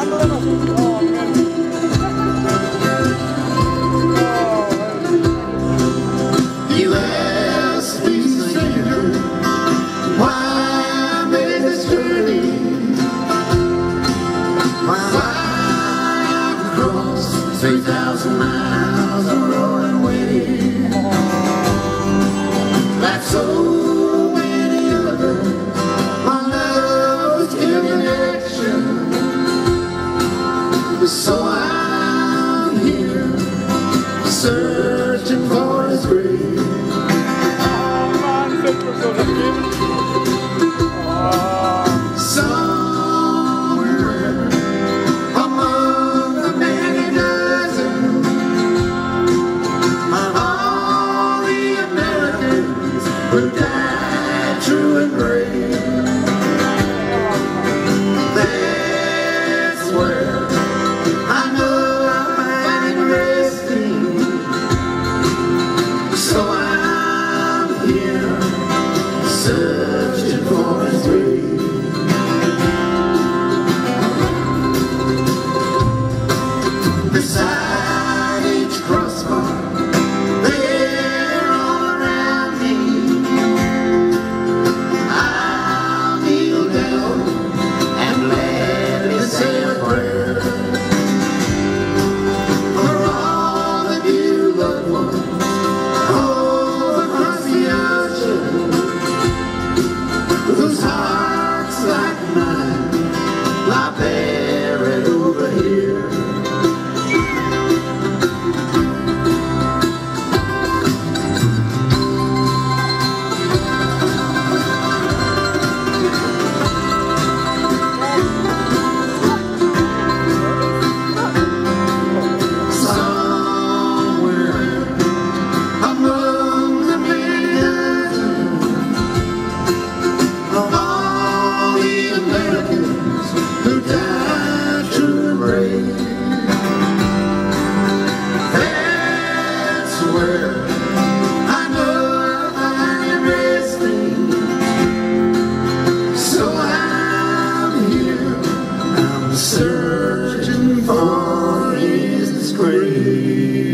You ask me, stranger, why I made this journey, why I've crossed 3,000 miles of rolling wave, like so many others. My love's given action, so I'm here searching for his grave. Somewhere among the many dozen of all the Americans who died true and brave, that's where I know I'll find resting. So I'm here searching for his grave. Beside each crossbar, they're all around me. I'll kneel down and gladly say a prayer for all the dear loved ones all across the ocean, whose hearts like mine lie buried over here. Searching for his grave.